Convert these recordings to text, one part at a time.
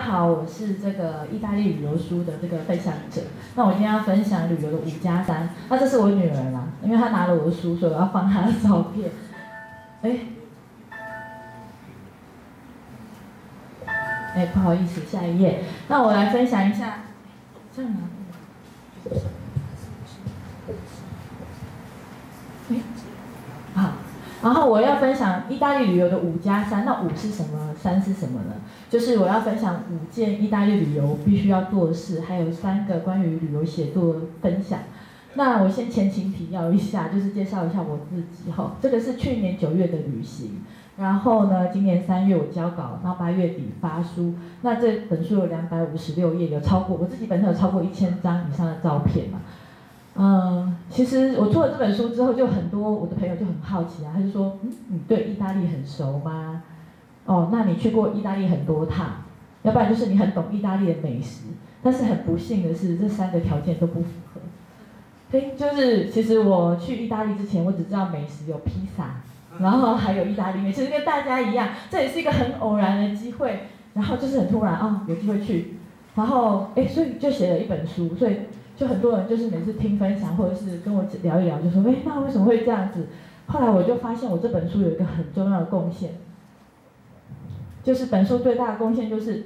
好，我是这个意大利旅游书的这个分享者。那我今天要分享旅游的5+3。那这是我女儿啦，因为她拿了我的书，所以我要放她的照片。不好意思，下一页。那我来分享一下，这样拿。好。然后我要分享意大利旅游的5+3，那5是什么？3是什么呢？就是我要分享5件意大利旅游必须要做的事，还有3个关于旅游写作的分享。那我先前情提要一下，就是介绍一下我自己哈。这个是去年9月的旅行，然后呢，今年3月我交稿，然后8月底发书。那这本书有256页，有超过我自己本身有超过1000张以上的照片嘛。其实我做了这本书之后，就很多我的朋友就很好奇啊，他就说，你对意大利很熟吗？哦，那你去过意大利很多趟，要不然就是你很懂意大利的美食。但是很不幸的是，这3个条件都不符合。就是其实我去意大利之前，我只知道美食有披萨，然后还有意大利面，其实跟大家一样，这也是一个很偶然的机会，然后就是很突然有机会去，然后所以就写了一本书，所以。就很多人就是每次听分享或者是跟我聊一聊，就说那为什么会这样子？后来我就发现我这本书有一个很重要的贡献，就是本书最大的贡献就是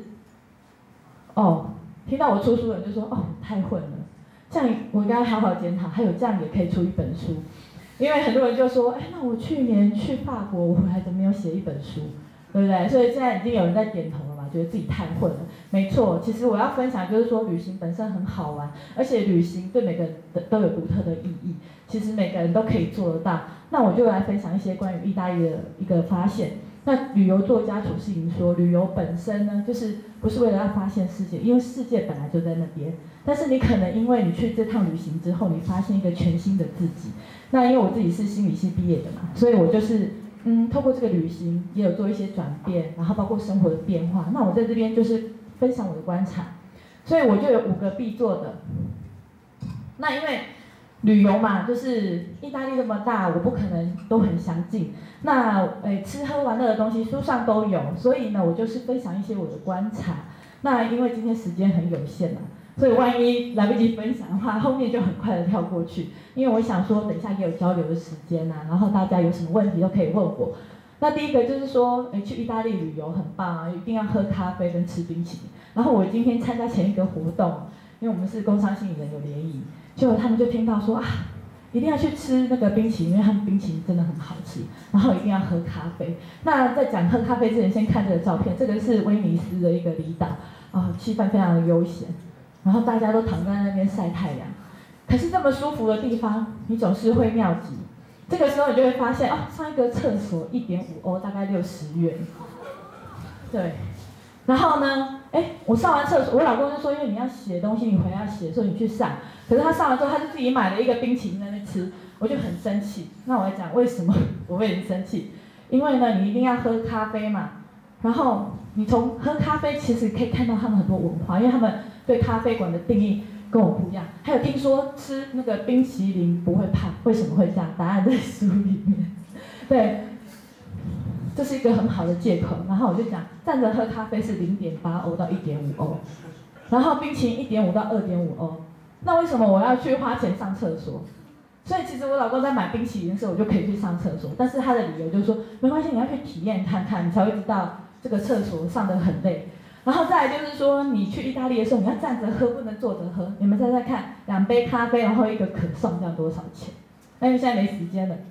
听到我出书的人就说太混了，这样我应该好好检讨，还有这样也可以出一本书，因为很多人就说那我去年去法国我回来怎么没有写一本书，对不对？所以现在已经有人在点头了嘛，觉得自己太混了。没错，其实我要分享就是说，旅行本身很好玩，而且旅行对每个人都有独特的意义。其实每个人都可以做得到。那我就来分享一些关于意大利的一个发现。那旅游作家楚世营说，旅游本身呢，就是不是为了要发现世界，因为世界本来就在那边。但是你可能因为你去这趟旅行之后，你发现一个全新的自己。那因为我自己是心理系毕业的嘛，所以我就是透过这个旅行也有做一些转变，然后包括生活的变化。那我在这边就是分享我的观察，所以我就有5个必做的。那因为旅游嘛，就是意大利这么大，我不可能都很详尽。那吃喝玩乐的东西书上都有，所以呢，我就是分享一些我的观察。那因为今天时间很有限嘛，所以万一来不及分享的话，后面就很快的跳过去。因为我想说，等一下也有交流的时间然后大家有什么问题都可以问我。那第一个就是说，去意大利旅游很棒啊，一定要喝咖啡跟吃冰淇淋。然后我今天参加前一个活动，因为我们是工商心理人有联谊，结果他们就听到说一定要去吃那个冰淇淋，因为他们冰淇淋真的很好吃。然后一定要喝咖啡。那在讲喝咖啡之前，先看这个照片，这个是威尼斯的一个离岛气氛非常的悠闲，然后大家都躺在那边晒太阳。可是这么舒服的地方，你总是会尿急。这个时候你就会发现上一个厕所1.5欧，大概60元。对，然后呢，我上完厕所，我老公就说，因为你要写东西，你回来要写，所以你去上。可是他上完之后，他就自己买了一个冰淇淋在那边吃，我就很生气。那我来讲为什么我会很生气？因为呢，你一定要喝咖啡嘛，然后你从喝咖啡其实可以看到他们很多文化，因为他们对咖啡馆的定义跟我不一样。还有听说吃那个冰淇淋不会胖，为什么会这样？答案在书里面。对，这是一个很好的借口。然后我就讲，站着喝咖啡是0.8欧到1.5欧，然后冰淇淋1.5到2.5欧。那为什么我要去花钱上厕所？所以其实我老公在买冰淇淋的时候，我就可以去上厕所。但是他的理由就是说，没关系，你要去体验看看，你才会知道这个厕所上得很累。然后再来就是说，你去意大利的时候，你要站着喝，不能坐着喝。你们猜猜看，2杯咖啡，然后1个可颂，这样多少钱？因为现在没时间了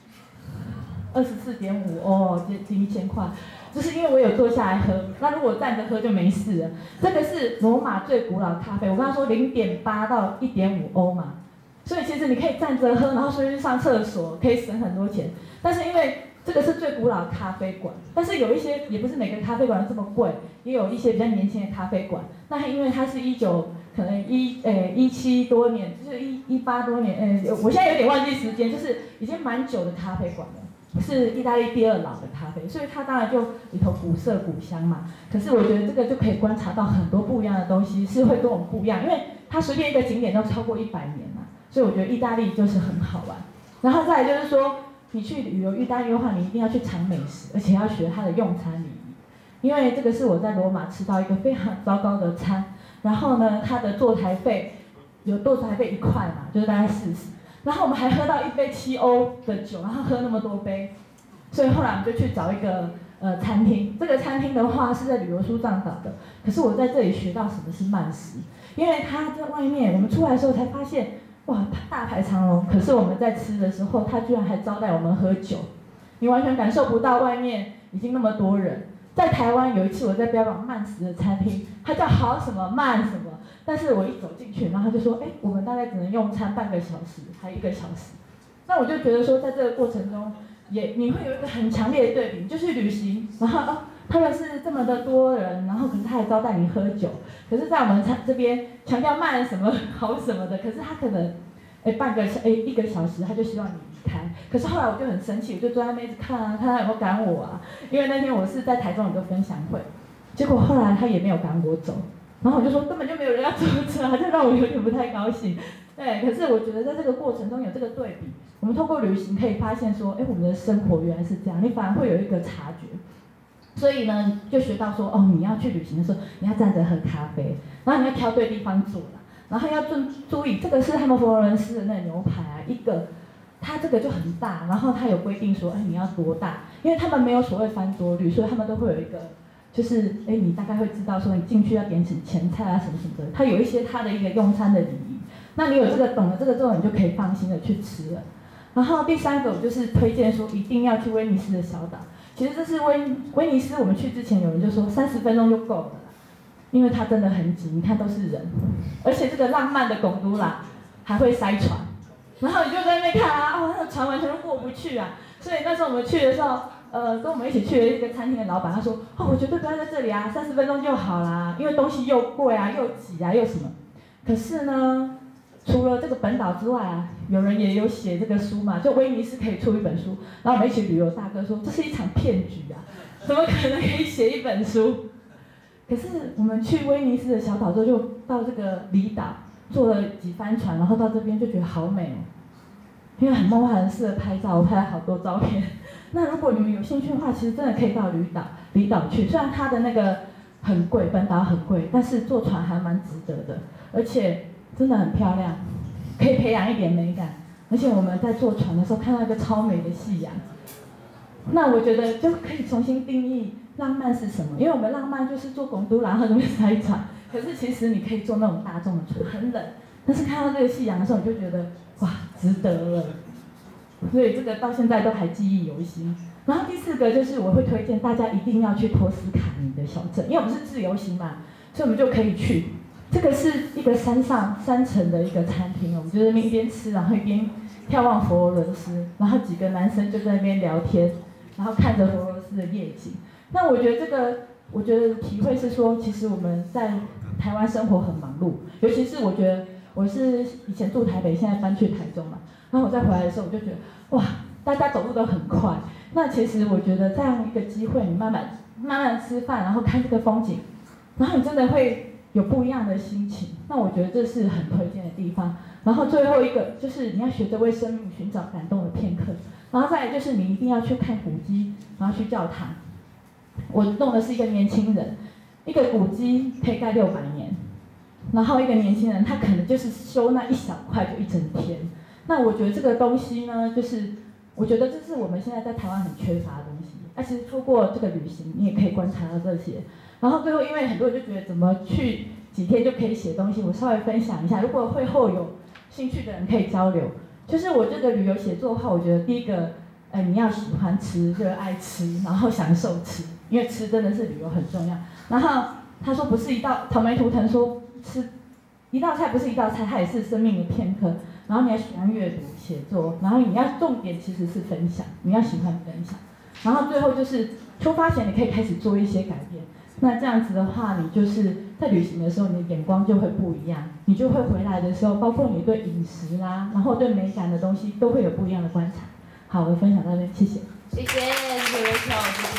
，24.5欧，接近1000块。就是因为我有坐下来喝，那如果站着喝就没事了。这个是罗马最古老的咖啡，我刚刚说0.8到1.5欧嘛，所以其实你可以站着喝，然后顺便去上厕所，可以省很多钱。但是因为这个是最古老的咖啡馆，但是有一些也不是每个咖啡馆都这么贵，也有一些比较年轻的咖啡馆。那因为它是可能17多年，就是18多年，我现在有点忘记时间，就是已经蛮久的咖啡馆了。是意大利第2老的咖啡，所以它当然就里头古色古香嘛。可是我觉得这个就可以观察到很多不一样的东西，是会跟我们不一样，因为它随便一个景点都超过100年嘛，所以我觉得意大利就是很好玩。然后再来就是说，你去旅游意大利的话，你一定要去尝美食，而且要学它的用餐礼仪。 因为这个是我在罗马吃到一个非常糟糕的餐，然后呢，它的坐台费1块嘛，就是大概40，然后我们还喝到1杯7欧的酒，然后喝那么多杯，所以后来我们就去找一个餐厅。这个餐厅的话是在旅游书上找的，可是我在这里学到什么是慢食，因为他在外面，我们出来的时候才发现，哇，大排长龙，可是我们在吃的时候，他居然还招待我们喝酒，你完全感受不到外面已经那么多人。在台湾有一次我在标榜慢食的餐厅，它叫好什么慢什么，但是我一走进去，然后他就说，哎，我们大概只能用餐半个小时，还1个小时。那我就觉得说，在这个过程中，你会有一个很强烈的对比，就是旅行，然后他们是这么的多人，然后可是他还招待你喝酒，可是在我们这边强调慢什么好什么的，可是他可能1个小时他就希望你离开。可是后来我就很生气，我就坐在那边一直看啊，看他有没有赶我啊，因为那天我是在台中有个分享会，结果后来他也没有赶我走，然后我就说根本就没有人要阻止啊，就让我有点不太高兴。对，可是我觉得在这个过程中有这个对比，我们透过旅行可以发现说，哎，我们的生活原来是这样，你反而会有一个察觉。所以呢，就学到说，哦，你要去旅行的时候，你要站着喝咖啡，然后你要挑对地方坐啦，然后要注意，这个是他们佛罗伦斯的那个牛排啊，一个，它这个就很大，然后它有规定说，哎，你要多大，因为他们没有所谓翻桌率，所以他们都会有一个，就是哎，你大概会知道说，你进去要点什么前菜啊什么什么的，它有一些它的一个用餐的礼仪，那你有这个懂了这个之后，你就可以放心的去吃了。然后第3个我就是推荐说，一定要去威尼斯的小岛。其实这是威尼斯，我们去之前有人就说30分钟就够了，因为它真的很挤，你看都是人，而且这个浪漫的贡都拉还会塞船，然后你就在那边看啊，哦，那个船完全都过不去啊。所以那时候我们去的时候，跟我们一起去的一个餐厅的老板他说，哦，我绝对不要在这里啊，30分钟就好啦，因为东西又贵啊，又挤啊，又什么。可是呢，除了这个本岛之外啊，有人也有写这个书嘛，就威尼斯可以出一本书。然后我们一起旅游大哥说，这是一场骗局啊，怎么可能可以写一本书？可是我们去威尼斯的小岛之后，就到这个离岛，坐了几帆船，然后到这边就觉得好美哦，因为很梦幻，很适合拍照，我拍了好多照片。那如果你们有兴趣的话，其实真的可以到离岛去，虽然它的那个很贵，本岛很贵，但是坐船还蛮值得的，而且真的很漂亮，可以培养一点美感。而且我们在坐船的时候看到一个超美的夕阳，那我觉得就可以重新定义浪漫是什么。因为我们浪漫就是坐贡都拉，然后那边塞船，可是其实你可以坐那种大众的船，很冷，但是看到这个夕阳的时候，你就觉得哇，值得了。所以这个到现在都还记忆犹新。然后第4个就是我会推荐大家一定要去托斯卡尼的小镇，因为我们是自由行嘛，所以我们就可以去。这个是一个山上3层的一个餐厅，我们就在那边一边吃，然后一边眺望佛罗伦斯，然后几个男生就在那边聊天，然后看着佛罗伦斯的夜景。那我觉得体会是说，其实我们在台湾生活很忙碌，尤其是我觉得我是以前住台北，现在搬去台中嘛，然后我再回来的时候，我就觉得哇，大家走路都很快。那其实我觉得这样一个机会，你慢慢吃饭，然后看这个风景，然后你真的会有不一样的心情。那我觉得这是很推荐的地方。然后最后一个就是你要学着为生命寻找感动的片刻，然后再来就是你一定要去看古迹，然后去教堂。我弄的是一个年轻人，一个古迹可以盖600年，然后一个年轻人他可能就是修那一小块就一整天。那我觉得这个东西呢，就是我觉得这是我们现在在台湾很缺乏的东西。其实透过这个旅行，你也可以观察到这些。然后最后，因为很多人就觉得怎么去几天就可以写东西，我稍微分享一下。如果会后有兴趣的人可以交流。就是我这个旅游写作的话，我觉得第一个，你要喜欢吃，热爱吃，然后享受吃，因为吃真的是旅游很重要。然后他说不是一道草莓图腾说吃一道菜不是一道菜，它也是生命的片刻。然后你要喜欢阅读写作，然后你要重点其实是分享，你要喜欢分享。然后最后就是出发前你可以开始做一些改变。那这样子的话，你就是在旅行的时候，你的眼光就会不一样，你就会回来的时候，包括你对饮食啦，然后对美感的东西，都会有不一样的观察。好，我分享到这边，谢谢。 谢谢，谢谢 Rachel。